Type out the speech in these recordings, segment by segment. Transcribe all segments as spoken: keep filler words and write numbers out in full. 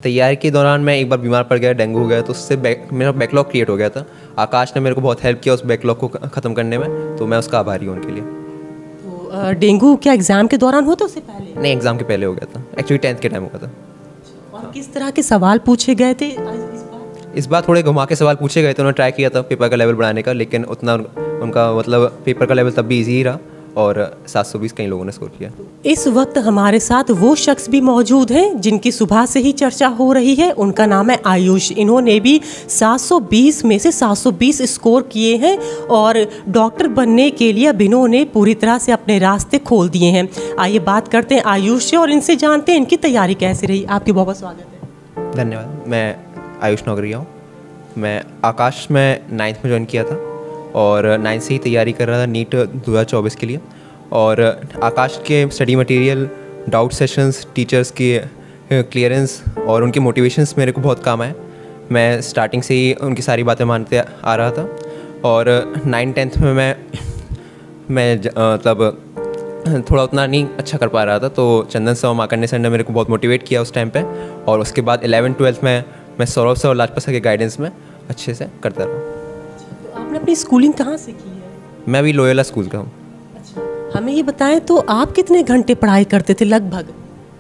तैयारी के दौरान मैं एक बार बीमार पड़ गया, डेंगू हो गया, तो उससे बैक, मेरा बैकलॉग क्रिएट हो गया था। आकाश ने मेरे को बहुत हेल्प किया उस बैकलॉग को ख़त्म करने में, तो मैं उसका आभारी हूँ उनके लिए। तो डेंगू क्या एग्ज़ाम के दौरान हो तो उससे पहले? नहीं, एग्ज़ाम के पहले हो गया था, एक्चुअली टेंथ के टाइम हुआ था। और किस तरह के सवाल पूछे गए थे इस बार? इस बार थोड़े घुमा के सवाल पूछे गए थे, उन्होंने ट्राई किया था पेपर का लेवल बढ़ाने का, लेकिन उतना उनका मतलब पेपर का लेवल तब भी ईजी ही रहा और सात सौ बीस कई लोगों ने स्कोर किया। इस वक्त हमारे साथ वो शख्स भी मौजूद हैं जिनकी सुबह से ही चर्चा हो रही है। उनका नाम है आयुष। इन्होंने भी सात सौ बीस में से सात सौ बीस स्कोर किए हैं और डॉक्टर बनने के लिए अब इन्होंने पूरी तरह से अपने रास्ते खोल दिए हैं। आइए बात करते हैं आयुष से और इनसे जानते हैं इनकी तैयारी कैसी रही। आपकी बहुत बहुत स्वागत है। धन्यवाद। मैं आयुष नौगरिया हूँ। मैं आकाश में नाइन्थ में ज्वाइन किया था और नाइन्थ से ही तैयारी कर रहा था नीट दो हज़ार चौबीस के लिए। और आकाश के study material, doubt sessions, teachers की क्लियरेंस और उनके मोटिवेशंस मेरे को बहुत काम आए। मैं स्टार्टिंग से ही उनकी सारी बातें मानते आ रहा था और नाइन टेंथ में मैं मैं मतलब थोड़ा उतना नहीं अच्छा कर पा रहा था, तो चंदन सर और माकंडे सर ने मेरे को बहुत मोटिवेट किया उस टाइम पे। और उसके बाद इलेवन ट्वेल्थ में मैं सौरभ सर और लाजपत सर के गाइडेंस में अच्छे से करता रहा। तो आपने अपनी स्कूलिंग कहाँ से की है? मैं अभी लोयोला स्कूल का हूँ। अच्छा, हमें ये बताएं तो आप कितने घंटे पढ़ाई करते थे लगभग?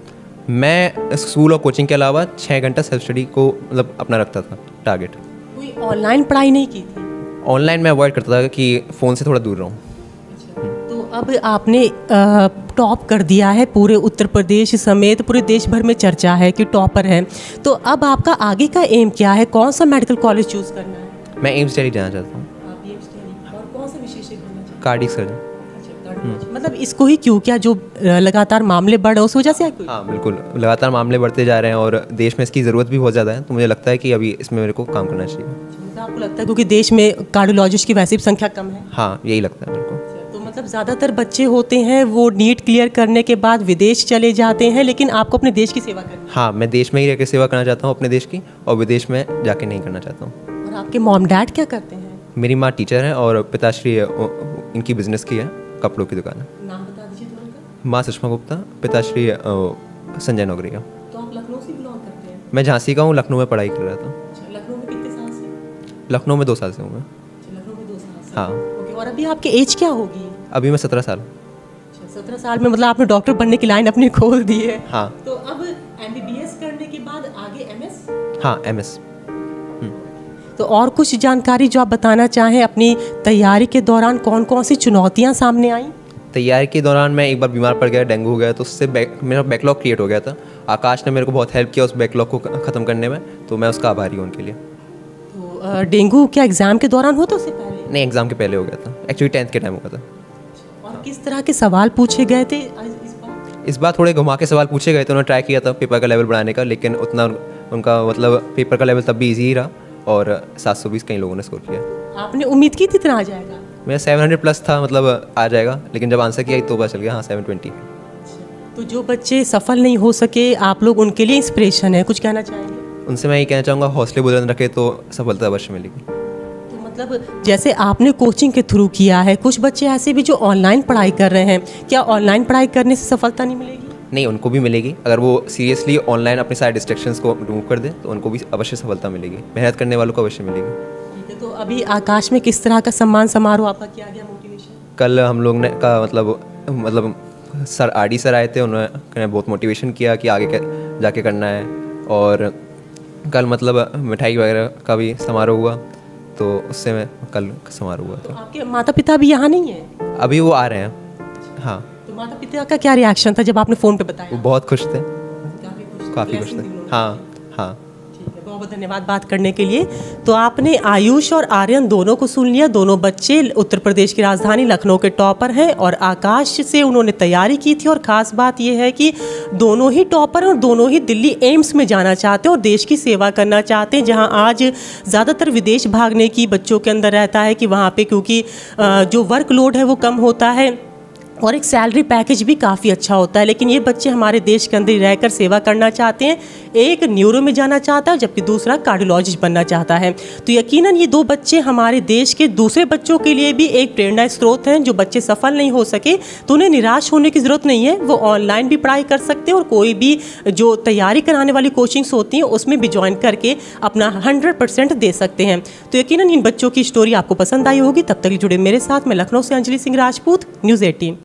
मैं स्कूल और कोचिंग के अलावा छः घंटा सेल्फ स्टडी को मतलब अपना रखता था टारगेट। कोई ऑनलाइन पढ़ाई नहीं की थी? ऑनलाइन मैं अवॉइड करता था कि फ़ोन से थोड़ा दूर रहूँ। तो अब आपने टॉप कर दिया है, पूरे उत्तर प्रदेश समेत पूरे देश भर में चर्चा है कि टॉपर है। तो अब आपका आगे का एम क्या है? कौन सा मेडिकल कॉलेज चूज़ करना है? मैं एम्स दिल्ली जाना चाहता हूँ। आप एम्स दिल्ली। और कौन सा विशेषज्ञ बनना चाहते हैं? Cardiac surgeon. अच्छा, मतलब इसको ही क्यों, क्या जो लगातार मामले बढ़ रहे उस वजह से? हाँ बिल्कुल, लगातार मामले बढ़ते जा रहे हैं और देश में इसकी ज़रूरत भी बहुत ज़्यादा है, तो मुझे लगता है कि अभी इसमें मेरे को काम करना चाहिए। मतलब आपको लगता है क्योंकि देश में कार्डियोलॉजिस्ट की वैसे भी संख्या कम है? हाँ, यही लगता है मेरे को। तो मतलब ज़्यादातर बच्चे होते हैं वो नीट क्लियर करने के बाद विदेश चले जाते हैं, लेकिन आपको अपने देश की सेवा करनी है। हाँ, मैं देश में ही रह के सेवा करना चाहता हूँ अपने देश की, और विदेश में जाके नहीं करना चाहता हूँ। और आपके मॉम डैड क्या करते हैं? मेरी माँ टीचर है और पिताश्री इनकी बिजनेस की है, कपड़ों की दुकान है। नाम बता दीजिए तो उनका। माँ सुषमा गुप्ता, पिताश्री संजय नौगरिया। तो आप लखनऊ से बिलोंग करते हैं? मैं झांसी का हूँ, लखनऊ में पढ़ाई कर रहा था। अच्छा, लखनऊ में कितने साल से? लखनऊ में दो साल से हूँ मैं। अच्छा, लखनऊ में दो साल से। हाँ। ओके, और अभी आपकी एज क्या होगी? अभी मैं सत्रह साल। अच्छा, सत्रह साल में मतलब आपने डॉक्टर बनने की लाइन अपनी खोल दी है। हाँ। तो अब एमबीबीएस करने के बाद आगे एमएस? हाँ, एमएस। तो और कुछ जानकारी जो आप बताना चाहें अपनी तैयारी के दौरान, कौन कौन सी चुनौतियां सामने आई? तैयारी के दौरान मैं एक बार बीमार पड़ गया, डेंगू हो गया, तो उससे बैक, मेरा बैकलॉग क्रिएट हो गया था। आकाश ने मेरे को बहुत हेल्प किया उस बैकलॉग को ख़त्म करने में, तो मैं उसका आभारी हूँ उनके लिए। तो डेंगू क्या एग्ज़ाम के दौरान हो तो उससे पहले? नहीं, एग्ज़ाम के पहले हो गया था, एक्चुअली टेंथ के टाइम हुआ था। और किस तरह के सवाल पूछे गए थे इस बार? इस बार थोड़े घुमा के सवाल पूछे गए थे, उन्होंने ट्राई किया था पेपर का लेवल बढ़ाने का, लेकिन उतना उनका मतलब पेपर का लेवल तब भी ईजी ही रहा और सात सौ बीस कई लोगों ने स्कोर किया। आपने उम्मीद की थी इतना आ जाएगा? मेरा सेवन हंड्रेड प्लस था, मतलब आ जाएगा, लेकिन जब आंसर किया तो पता चल गया हाँ सेवन ट्वेंटी। तो जो बच्चे सफल नहीं हो सके, आप लोग उनके लिए इंस्पिरेशन है, कुछ कहना चाहेंगे? उनसे मैं ये कहना चाहूँगा, हौसले बुलंद रखे तो सफलता अवश्य मिलेगी। तो मतलब जैसे आपने कोचिंग के थ्रू किया है, कुछ बच्चे ऐसे भी जो ऑनलाइन पढ़ाई कर रहे हैं, क्या ऑनलाइन पढ़ाई करने से सफलता नहीं मिलेगी? नहीं, उनको भी मिलेगी। अगर वो सीरियसली ऑनलाइन अपने सारे डिस्ट्रैक्शंस को रिमूव कर दे तो उनको भी अवश्य सफलता मिलेगी, मेहनत करने वालों को अवश्य मिलेगी। ठीक है, तो अभी आकाश में किस तरह का सम्मान समारोह आपका किया गया, मोटिवेशन? कल हम लोग ने का मतलब मतलब सर आर डी सर आए थे, उन्होंने बहुत मोटिवेशन किया कि आगे जाके करना है। और कल मतलब मिठाई वगैरह का भी समारोह हुआ, तो उससे मैं कल समारोह हुआ था। आपके माता पिता भी यहाँ नहीं है? अभी वो आ रहे हैं। हाँ। तो माता पिता का क्या रिएक्शन था जब आपने फ़ोन पे बताया? वो बहुत खुश थे, काफ़ी खुश काफ़ी खुश थे। हाँ हाँ। ठीक है, बहुत बहुत धन्यवाद बात करने के लिए। तो आपने आयुष और आर्यन दोनों को सुन लिया। दोनों बच्चे उत्तर प्रदेश की राजधानी लखनऊ के टॉपर हैं और आकाश से उन्होंने तैयारी की थी। और ख़ास बात यह है कि दोनों ही टॉपर और दोनों ही दिल्ली एम्स में जाना चाहते हैं और देश की सेवा करना चाहते हैं, जहां आज ज़्यादातर विदेश भागने की बच्चों के अंदर रहता है कि वहाँ पे क्योंकि जो वर्कलोड है वो कम होता है, और एक सैलरी पैकेज भी काफ़ी अच्छा होता है। लेकिन ये बच्चे हमारे देश के अंदर रहकर सेवा करना चाहते हैं। एक न्यूरो में जाना चाहता है जबकि दूसरा कार्डियोलॉजिस्ट बनना चाहता है। तो यकीनन ये दो बच्चे हमारे देश के दूसरे बच्चों के लिए भी एक प्रेरणा स्रोत हैं। जो बच्चे सफल नहीं हो सके तो उन्हें निराश होने की ज़रूरत नहीं है, वो ऑनलाइन भी पढ़ाई कर सकते हैं और कोई भी जो तैयारी कराने वाली कोचिंग्स होती हैं उसमें भी ज्वाइन करके अपना हंड्रेड परसेंट दे सकते हैं। तो यकीनन इन बच्चों की स्टोरी आपको पसंद आई होगी। तब तक जुड़े मेरे साथ, मैं लखनऊ से अंजलि सिंह राजपूत, न्यूज़ एटीन।